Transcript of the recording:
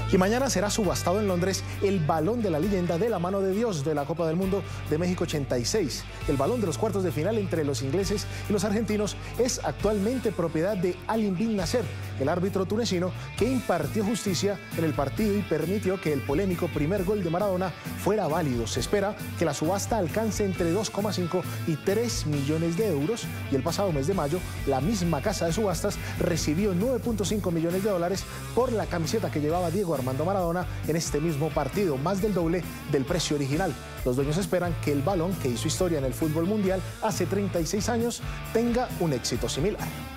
Y mañana será subastado en Londres el balón de la leyenda de la mano de Dios de la Copa del Mundo de México 86. El balón de los cuartos de final entre los ingleses y los argentinos es actualmente propiedad de Ali bin Nasser, el árbitro tunecino que impartió justicia en el partido y permitió que el polémico primer gol de Maradona fuera válido. Se espera que la subasta alcance entre 2,5 y 3 millones de euros y el pasado mes de mayo la misma casa de subastas recibió 9,5 millones de dólares por la camiseta que llevaba Diego Armando Maradona en este mismo partido, más del doble del precio original. Los dueños esperan que el balón que hizo historia en el fútbol mundial hace 36 años tenga un éxito similar.